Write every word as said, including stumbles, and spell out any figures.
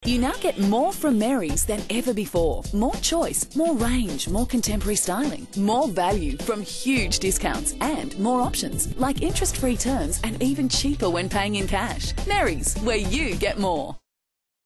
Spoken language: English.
You now get more from Mary's than ever before. More choice, more range, more contemporary styling, more value from huge discounts and more options like interest-free terms and even cheaper when paying in cash. Mary's, where you get more.